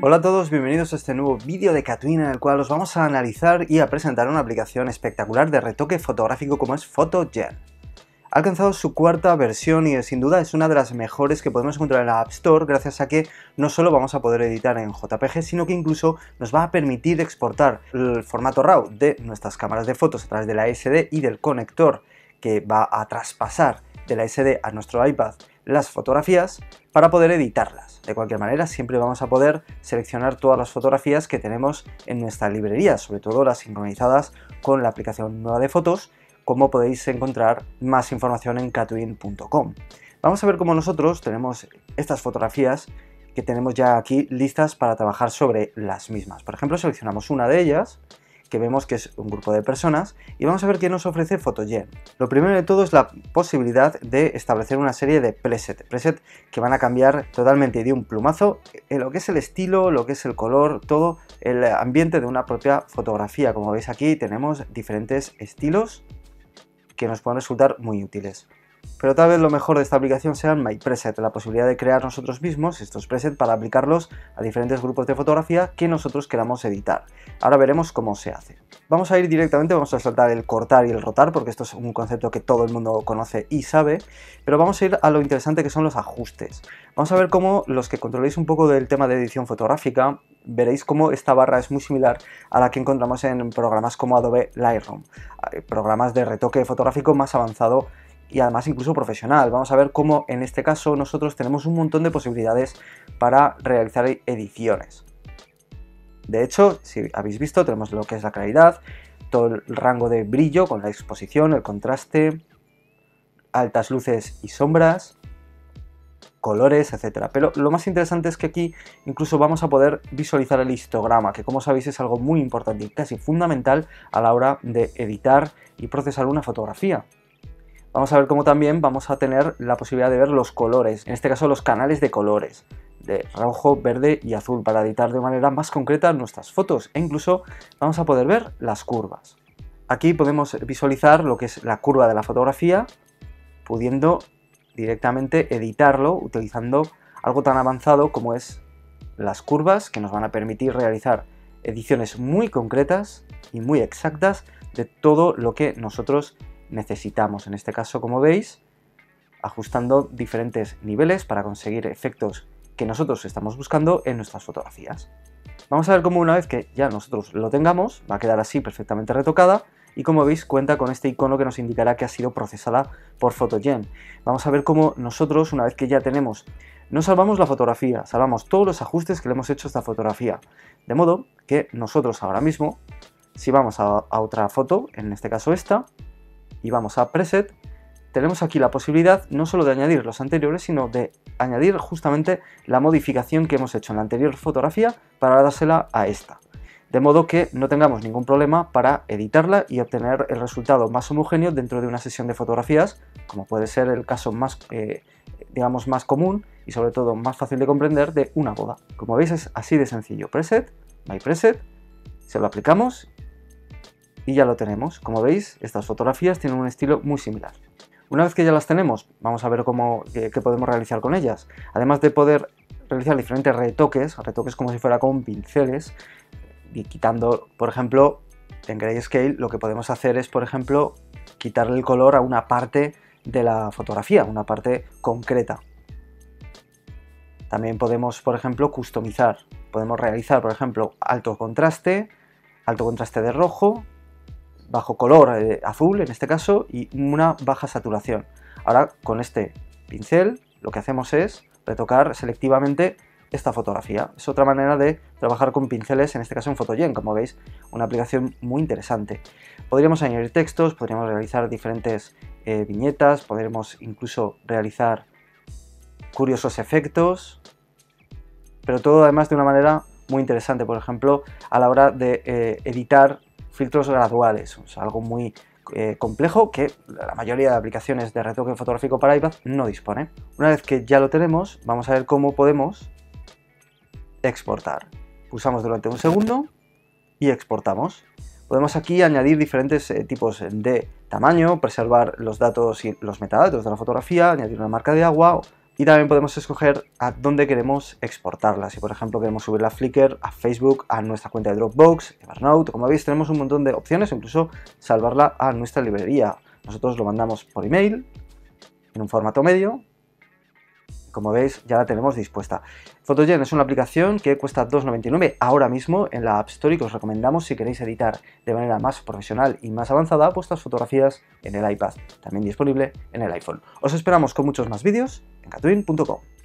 Hola a todos, bienvenidos a este nuevo vídeo de Catwin en el cual os vamos a analizar y a presentar una aplicación espectacular de retoque fotográfico como es PhotoGen. Ha alcanzado su cuarta versión y sin duda es una de las mejores que podemos encontrar en la App Store gracias a que no solo vamos a poder editar en JPG, sino que incluso nos va a permitir exportar el formato RAW de nuestras cámaras de fotos a través de la SD y del conector que va a traspasar de la SD a nuestro iPad las fotografías para poder editarlas. De cualquier manera, siempre vamos a poder seleccionar todas las fotografías que tenemos en nuestra librería, sobre todo las sincronizadas con la aplicación nueva de fotos, como podéis encontrar más información en catwin.com. Vamos a ver cómo nosotros tenemos estas fotografías que tenemos ya aquí listas para trabajar sobre las mismas. Por ejemplo, seleccionamos una de ellas, que vemos que es un grupo de personas, y vamos a ver qué nos ofrece PhotoGen. Lo primero de todo es la posibilidad de establecer una serie de presets que van a cambiar totalmente de un plumazo en lo que es el estilo, lo que es el color, todo el ambiente de una propia fotografía. Como veis aquí tenemos diferentes estilos que nos pueden resultar muy útiles. Pero tal vez lo mejor de esta aplicación sea el My Preset, la posibilidad de crear nosotros mismos estos presets para aplicarlos a diferentes grupos de fotografía que nosotros queramos editar. Ahora veremos cómo se hace. Vamos a ir directamente, vamos a saltar el cortar y el rotar, porque esto es un concepto que todo el mundo conoce y sabe, pero vamos a ir a lo interesante que son los ajustes. Vamos a ver cómo los que controléis un poco del tema de edición fotográfica, veréis cómo esta barra es muy similar a la que encontramos en programas como Adobe Lightroom, programas de retoque fotográfico más avanzado y además incluso profesional. Vamos a ver cómo en este caso nosotros tenemos un montón de posibilidades para realizar ediciones. De hecho, si habéis visto, tenemos lo que es la claridad, todo el rango de brillo con la exposición, el contraste, altas luces y sombras, colores, etcétera. Pero lo más interesante es que aquí incluso vamos a poder visualizar el histograma, que como sabéis es algo muy importante y casi fundamental a la hora de editar y procesar una fotografía. Vamos a ver cómo también vamos a tener la posibilidad de ver los colores, en este caso los canales de colores, de rojo, verde y azul, para editar de manera más concreta nuestras fotos, e incluso vamos a poder ver las curvas. Aquí podemos visualizar lo que es la curva de la fotografía, pudiendo directamente editarlo utilizando algo tan avanzado como es las curvas, que nos van a permitir realizar ediciones muy concretas y muy exactas de todo lo que nosotros necesitamos. En este caso, como veis, ajustando diferentes niveles para conseguir efectos que nosotros estamos buscando en nuestras fotografías. Vamos a ver cómo una vez que ya nosotros lo tengamos, va a quedar así perfectamente retocada y como veis cuenta con este icono que nos indicará que ha sido procesada por PhotoGen. Vamos a ver cómo nosotros, una vez que ya tenemos, no salvamos la fotografía, salvamos todos los ajustes que le hemos hecho a esta fotografía. De modo que nosotros ahora mismo, si vamos a otra foto, en este caso esta, y vamos a Preset, tenemos aquí la posibilidad no solo de añadir los anteriores, sino de añadir justamente la modificación que hemos hecho en la anterior fotografía para dársela a esta. De modo que no tengamos ningún problema para editarla y obtener el resultado más homogéneo dentro de una sesión de fotografías, como puede ser el caso más, digamos, más común y sobre todo más fácil de comprender de una boda. Como veis es así de sencillo. Preset, My Preset, se lo aplicamos y ya lo tenemos. Como veis, estas fotografías tienen un estilo muy similar. Una vez que ya las tenemos, vamos a ver qué podemos realizar con ellas. Además de poder realizar diferentes retoques como si fuera con pinceles, y quitando, por ejemplo, en Grayscale lo que podemos hacer es, por ejemplo, quitarle el color a una parte de la fotografía, una parte concreta. También podemos, por ejemplo, customizar. Podemos realizar, por ejemplo, alto contraste de rojo, bajo color azul en este caso y una baja saturación. Ahora con este pincel lo que hacemos es retocar selectivamente esta fotografía. Es otra manera de trabajar con pinceles, en este caso en PhotoGen, como veis, una aplicación muy interesante. Podríamos añadir textos, podríamos realizar diferentes viñetas, podríamos incluso realizar curiosos efectos, pero todo además de una manera muy interesante, por ejemplo, a la hora de editar filtros graduales, o sea, algo muy complejo que la mayoría de aplicaciones de retoque fotográfico para iPad no dispone. Una vez que ya lo tenemos, vamos a ver cómo podemos exportar. Pulsamos durante un segundo y exportamos. Podemos aquí añadir diferentes tipos de tamaño, preservar los datos y los metadatos de la fotografía, añadir una marca de agua, Y también podemos escoger a dónde queremos exportarla. Si por ejemplo queremos subirla a Flickr, a Facebook, a nuestra cuenta de Dropbox, Evernote, como veis tenemos un montón de opciones, incluso salvarla a nuestra librería. Nosotros lo mandamos por email, en un formato medio. Como veis, ya la tenemos dispuesta. Photogen es una aplicación que cuesta $2,99 ahora mismo en la App Store y que os recomendamos si queréis editar de manera más profesional y más avanzada vuestras fotografías en el iPad, también disponible en el iPhone. Os esperamos con muchos más vídeos en katwin.com.